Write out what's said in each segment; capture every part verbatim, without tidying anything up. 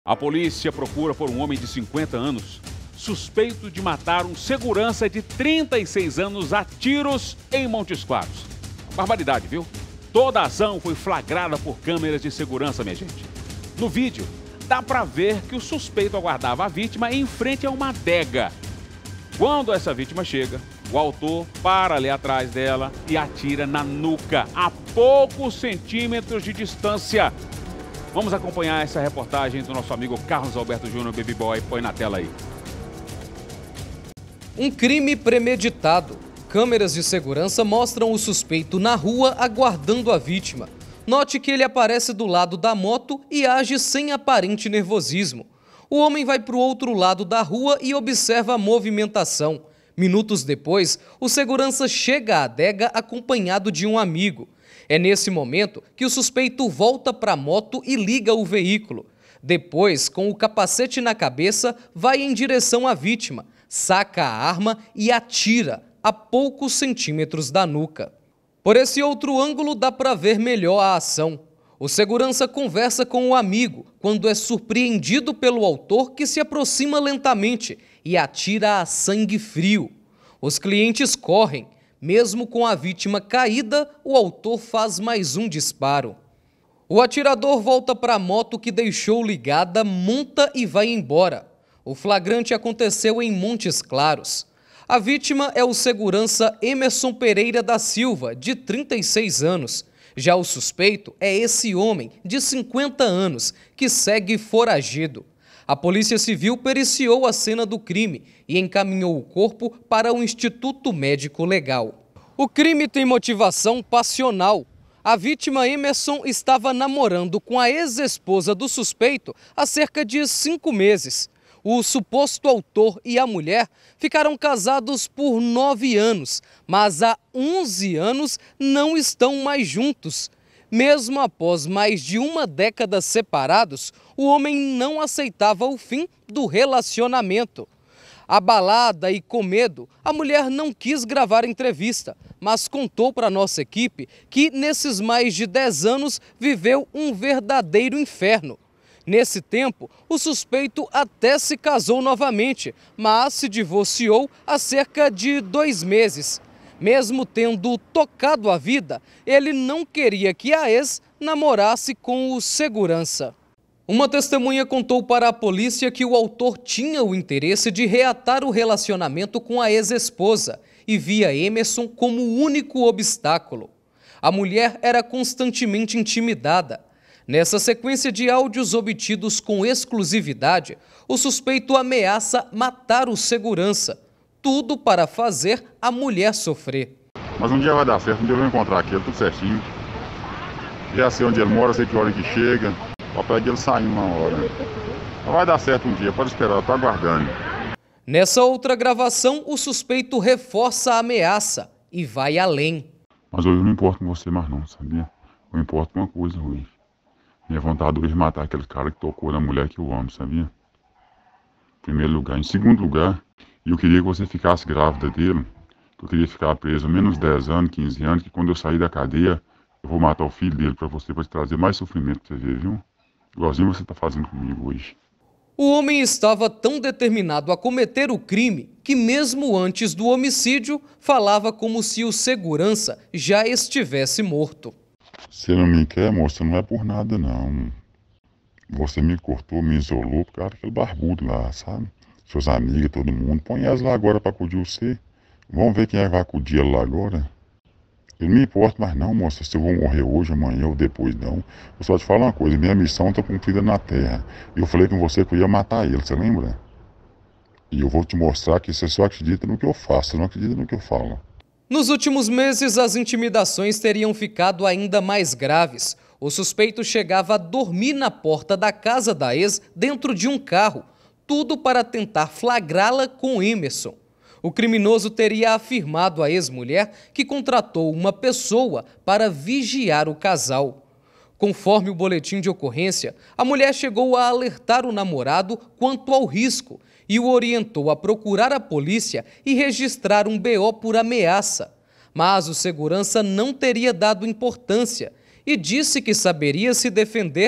A polícia procura por um homem de cinquenta anos, suspeito de matar um segurança de trinta e seis anos a tiros em Montes Claros. Barbaridade, viu? Toda a ação foi flagrada por câmeras de segurança, minha gente. No vídeo, dá pra ver que o suspeito aguardava a vítima em frente a uma adega. Quando essa vítima chega, o autor para ali atrás dela e atira na nuca, a poucos centímetros de distância. Vamos acompanhar essa reportagem do nosso amigo Carlos Alberto Júnior, Baby Boy. Põe na tela aí. Um crime premeditado. Câmeras de segurança mostram o suspeito na rua aguardando a vítima. Note que ele aparece do lado da moto e age sem aparente nervosismo. O homem vai para o outro lado da rua e observa a movimentação. Minutos depois, o segurança chega à adega acompanhado de um amigo. É nesse momento que o suspeito volta para a moto e liga o veículo. Depois, com o capacete na cabeça, vai em direção à vítima, saca a arma e atira a poucos centímetros da nuca. Por esse outro ângulo dá para ver melhor a ação. O segurança conversa com o amigo quando é surpreendido pelo autor que se aproxima lentamente e atira a sangue frio. Os clientes correm. Mesmo com a vítima caída, o autor faz mais um disparo. O atirador volta para a moto que deixou ligada, monta e vai embora. O flagrante aconteceu em Montes Claros. A vítima é o segurança Emerson Pereira da Silva, de trinta e seis anos. Já o suspeito é esse homem, de cinquenta anos, que segue foragido. A Polícia Civil periciou a cena do crime e encaminhou o corpo para o Instituto Médico Legal. O crime tem motivação passional. A vítima Emerson estava namorando com a ex-esposa do suspeito há cerca de cinco meses. O suposto autor e a mulher ficaram casados por nove anos, mas há onze anos não estão mais juntos. Mesmo após mais de uma década separados, o homem não aceitava o fim do relacionamento. Abalada e com medo, a mulher não quis gravar entrevista, mas contou para nossa equipe que nesses mais de dez anos viveu um verdadeiro inferno. Nesse tempo, o suspeito até se casou novamente, mas se divorciou há cerca de dois meses. Mesmo tendo tocado a vida, ele não queria que a ex namorasse com o segurança. Uma testemunha contou para a polícia que o autor tinha o interesse de reatar o relacionamento com a ex-esposa e via Emerson como o único obstáculo. A mulher era constantemente intimidada. Nessa sequência de áudios obtidos com exclusividade, o suspeito ameaça matar o segurança. Tudo para fazer a mulher sofrer. Mas um dia vai dar certo, um dia eu vou encontrar aquele, tudo certinho. Já sei onde ele mora, sei que hora que chega. O papai dele saindo uma hora. Mas vai dar certo um dia, pode esperar, eu tô aguardando. Nessa outra gravação, o suspeito reforça a ameaça e vai além. Mas hoje eu não importo com você mais não, sabia? Eu importo com uma coisa hoje. Minha vontade hoje é matar aquele cara que tocou na mulher que eu amo, sabia? Em primeiro lugar. Em segundo lugar, eu queria que você ficasse grávida dele. Eu queria ficar preso menos dez anos, quinze anos, que quando eu sair da cadeia, eu vou matar o filho dele pra você, pra te trazer mais sofrimento pra você ver, viu? Igualzinho você tá fazendo comigo hoje. O homem estava tão determinado a cometer o crime que mesmo antes do homicídio, falava como se o segurança já estivesse morto. Você não me quer, moça, não é por nada, não. Você me cortou, me isolou por causa daquele barbudo lá, sabe? Suas amigas, todo mundo. Põe elas lá agora pra acudir você. Vamos ver quem é que vai acudir ela lá agora. Eu não me importo mais não, moça, se eu vou morrer hoje, amanhã ou depois, não. Eu só te falo uma coisa, minha missão tá cumprida na Terra. Eu falei com você que eu ia matar ele, você lembra? E eu vou te mostrar que você só acredita no que eu faço, você não acredita no que eu falo. Nos últimos meses, as intimidações teriam ficado ainda mais graves. O suspeito chegava a dormir na porta da casa da ex dentro de um carro, tudo para tentar flagrá-la com Emerson. O criminoso teria afirmado à ex-mulher que contratou uma pessoa para vigiar o casal. Conforme o boletim de ocorrência, a mulher chegou a alertar o namorado quanto ao risco e o orientou a procurar a polícia e registrar um B O por ameaça. Mas o segurança não teria dado importância e disse que saberia se defender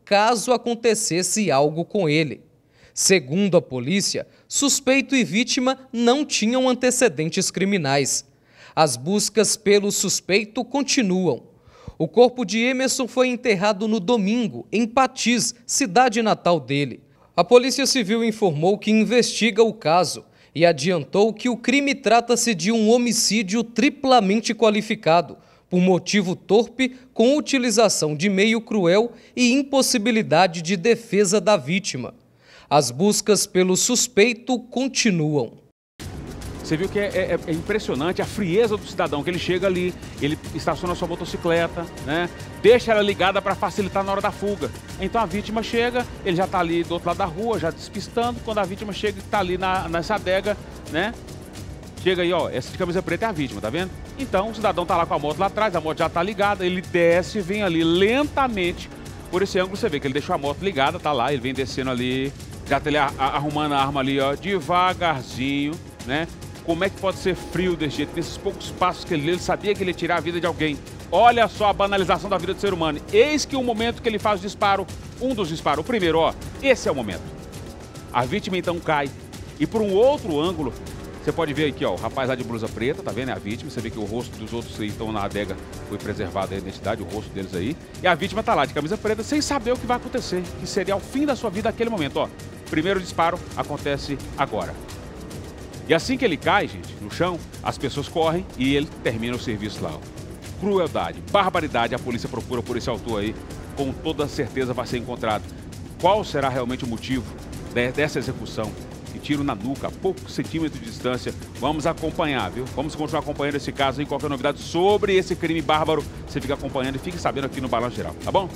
caso acontecesse algo com ele. Segundo a polícia, suspeito e vítima não tinham antecedentes criminais. As buscas pelo suspeito continuam. O corpo de Emerson foi enterrado no domingo, em Patis, cidade natal dele. A Polícia Civil informou que investiga o caso e adiantou que o crime trata-se de um homicídio triplamente qualificado, por motivo torpe, com utilização de meio cruel e impossibilidade de defesa da vítima. As buscas pelo suspeito continuam. Você viu que é, é, é impressionante a frieza do cidadão, que ele chega ali, ele estaciona sua motocicleta, né? Deixa ela ligada para facilitar na hora da fuga. Então a vítima chega, ele já está ali do outro lado da rua, já despistando. Quando a vítima chega, está ali na, nessa adega, né? Chega aí, ó, essa de camisa preta é a vítima, tá vendo? Então o cidadão tá lá com a moto lá atrás, a moto já tá ligada, ele desce, vem ali lentamente. Por esse ângulo você vê que ele deixou a moto ligada, tá lá, ele vem descendo ali, já tá ele a, a, arrumando a arma ali, ó, devagarzinho, né? Como é que pode ser frio desse jeito? Nesses poucos passos que ele deu, ele sabia que ele ia tirar a vida de alguém. Olha só a banalização da vida do ser humano. Eis que o momento que ele faz o disparo, um dos disparos, o primeiro, ó, esse é o momento. A vítima então cai. E por um outro ângulo, você pode ver aqui, ó, o rapaz lá de blusa preta, tá vendo? É a vítima. Você vê que o rosto dos outros que estão na adega foi preservado a identidade, o rosto deles aí. E a vítima tá lá de camisa preta, sem saber o que vai acontecer, que seria o fim da sua vida naquele momento, ó. Primeiro disparo acontece agora. E assim que ele cai, gente, no chão, as pessoas correm e ele termina o serviço lá. Ó. Crueldade, barbaridade, a polícia procura por esse autor aí, com toda certeza vai ser encontrado. Qual será realmente o motivo dessa execução? Que tiro na nuca, a poucos centímetros de distância. Vamos acompanhar, viu? Vamos continuar acompanhando esse caso e qualquer novidade sobre esse crime bárbaro, você fica acompanhando e fique sabendo aqui no Balanço Geral, tá bom?